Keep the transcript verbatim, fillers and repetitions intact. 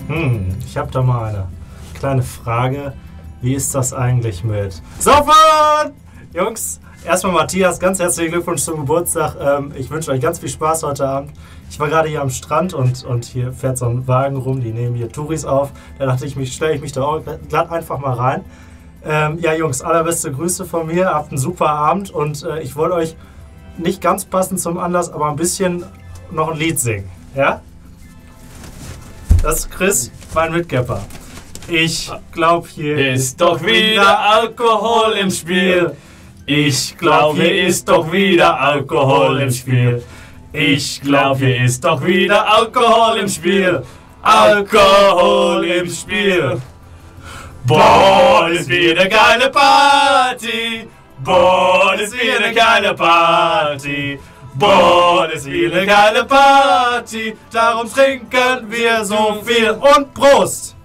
Hm, ich habe da mal eine kleine Frage. Wie ist das eigentlich mit Saufen? Jungs, erstmal Matthias, ganz herzlichen Glückwunsch zum Geburtstag. Ähm, ich wünsche euch ganz viel Spaß heute Abend. Ich war gerade hier am Strand und, und hier fährt so ein Wagen rum, die nehmen hier Touris auf. Da dachte ich, mich stelle ich mich da auch glatt einfach mal rein. Ähm, ja Jungs, allerbeste Grüße von mir, habt einen super Abend und äh, ich wollte euch nicht ganz passend zum Anlass, aber ein bisschen noch ein Lied singen. Ja? Das ist Chris, mein Mitgepper. Ich glaub, hier ist doch wieder Alkohol im Spiel. Ich glaub, hier ist doch wieder Alkohol im Spiel. Ich glaub, hier ist doch wieder Alkohol im Spiel. Alkohol im Spiel. Boah, ist wieder eine geile Party. Boah, ist wieder eine geile Party. Boah, ist wieder eine geile Party. Darum trinken wir so viel und Prost!